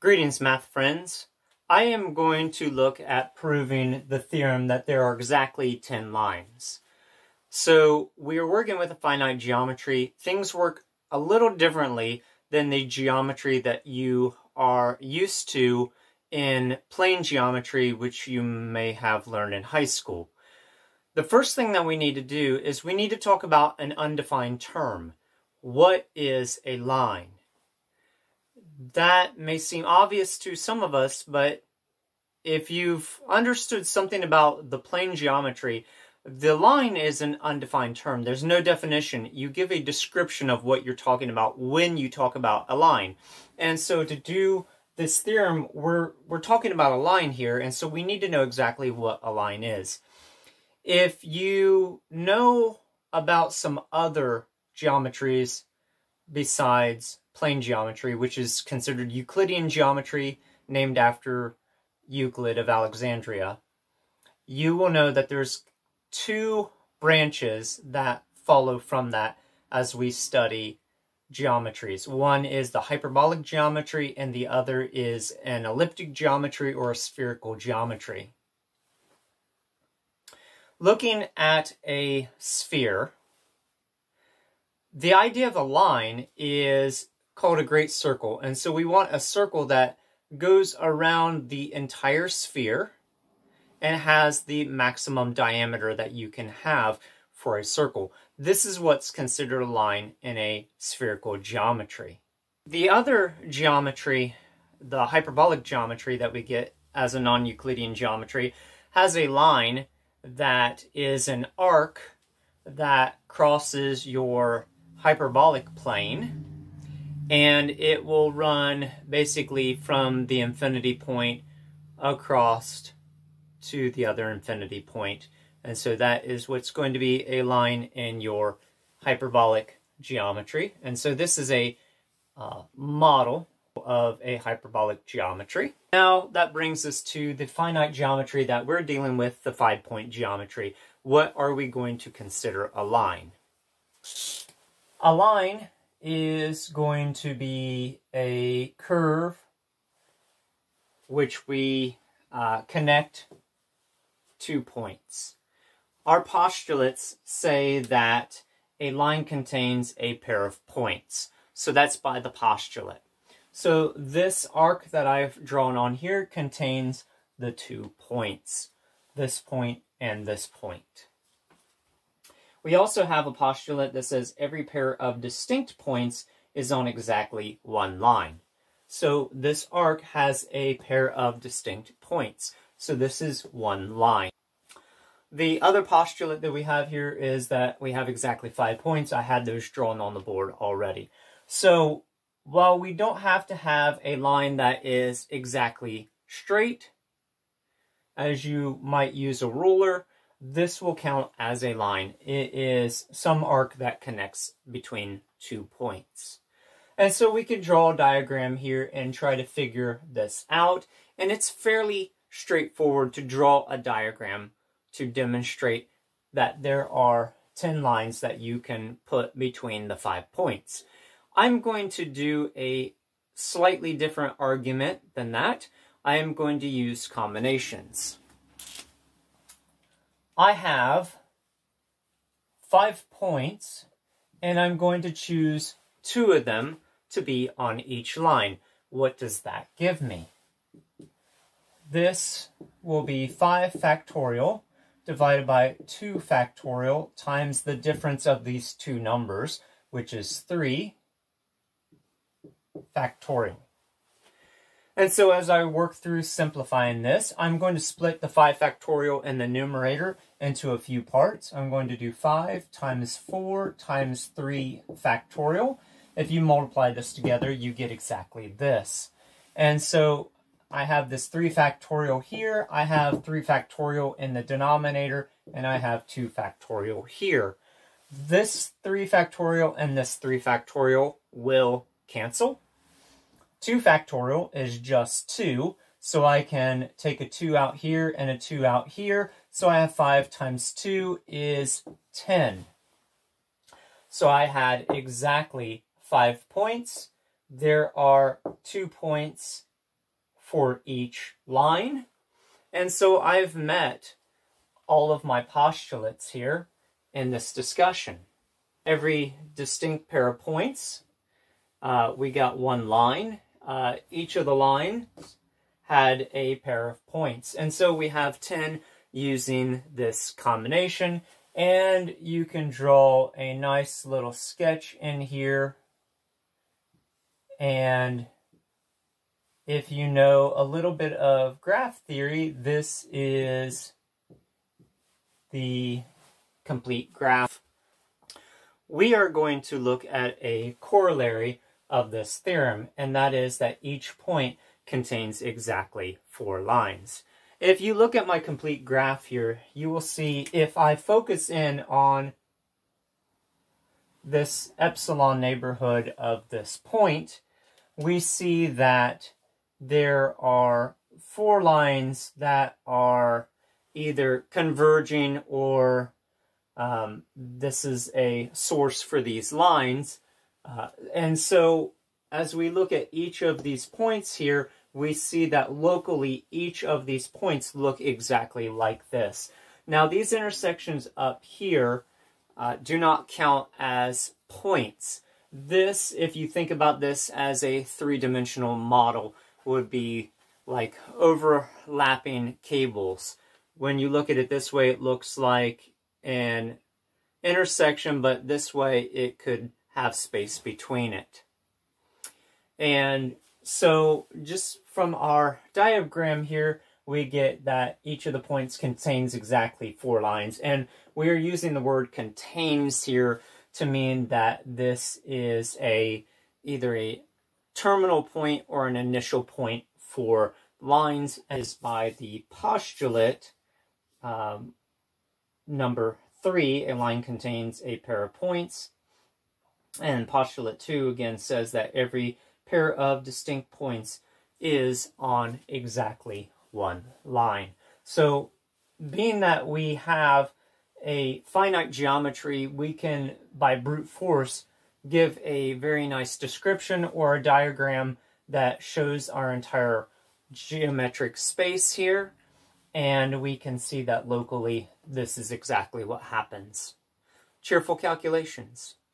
Greetings, math friends. I am going to look at proving the theorem that there are exactly 10 lines. So we are working with a finite geometry. Things work a little differently than the geometry that you are used to in plane geometry, which you may have learned in high school. The first thing that we need to do is we need to talk about an undefined term. What is a line? That may seem obvious to some of us, but if you've understood something about the plane geometry, the line is an undefined term. There's no definition. You give a description of what you're talking about when you talk about a line. And so to do this theorem, we're talking about a line here, and so we need to know exactly what a line is. If you know about some other geometries besides plane geometry, which is considered Euclidean geometry, named after Euclid of Alexandria, you will know that there's two branches that follow from that as we study geometries. One is the hyperbolic geometry, and the other is an elliptic geometry or a spherical geometry. Looking at a sphere, the idea of a line is called a great circle. And so we want a circle that goes around the entire sphere and has the maximum diameter that you can have for a circle. This is what's considered a line in a spherical geometry. The other geometry, the hyperbolic geometry that we get as a non-Euclidean geometry, has a line that is an arc that crosses your hyperbolic plane, and it will run basically from the infinity point across to the other infinity point. And so that is what's going to be a line in your hyperbolic geometry. And so this is a model of a hyperbolic geometry. Now that brings us to the finite geometry that we're dealing with, the 5-point geometry. What are we going to consider a line? A line is going to be a curve which we connect 2 points. Our postulates say that a line contains a pair of points. So that's by the postulate. So this arc that I've drawn on here contains the 2 points, this point and this point. We also have a postulate that says every pair of distinct points is on exactly one line. So this arc has a pair of distinct points. So this is one line. The other postulate that we have here is that we have exactly 5 points. I had those drawn on the board already. So while we don't have to have a line that is exactly straight, as you might use a ruler, this will count as a line. It is some arc that connects between 2 points. And so we can draw a diagram here and try to figure this out. And it's fairly straightforward to draw a diagram to demonstrate that there are 10 lines that you can put between the 5 points. I'm going to do a slightly different argument than that. I am going to use combinations. I have 5 points, and I'm going to choose 2 of them to be on each line. What does that give me? This will be 5 factorial divided by 2 factorial times the difference of these two numbers, which is 3 factorial. And so as I work through simplifying this, I'm going to split the 5 factorial in the numerator into a few parts. I'm going to do 5 times 4 times 3 factorial. If you multiply this together, you get exactly this. And so I have this 3 factorial here, I have 3 factorial in the denominator, and I have 2 factorial here. This 3 factorial and this 3 factorial will cancel. 2 factorial is just 2, so I can take a 2 out here and a 2 out here. So I have 5 times 2 is 10. So I had exactly 5 points. There are 2 points for each line. And so I've met all of my postulates here in this discussion. Every distinct pair of points, we got one line. Each of the lines had a pair of points. And so we have 10 using this combination. And you can draw a nice little sketch in here. And if you know a little bit of graph theory, this is the complete graph. We are going to look at a corollary of this theorem, and that is that each point contains exactly 4 lines. If you look at my complete graph here, you will see if I focus in on this epsilon neighborhood of this point, we see that there are 4 lines that are either converging or this is a source for these lines. And so as we look at each of these points here, we see that locally each of these points look exactly like this. Now these intersections up here do not count as points. This, if you think about this as a 3-dimensional model, would be like overlapping cables. When you look at it this way, it looks like an intersection, but this way it could have space between it. And so just from our diagram here, we get that each of the points contains exactly 4 lines. And we are using the word contains here to mean that this is either a terminal point or an initial point for lines, as by the postulate number 3, a line contains a pair of points. And postulate 2 again says that every pair of distinct points is on exactly 1 line. So being that we have a finite geometry, we can, by brute force, give a very nice description or a diagram that shows our entire geometric space here. And we can see that locally this is exactly what happens. Cheerful calculations.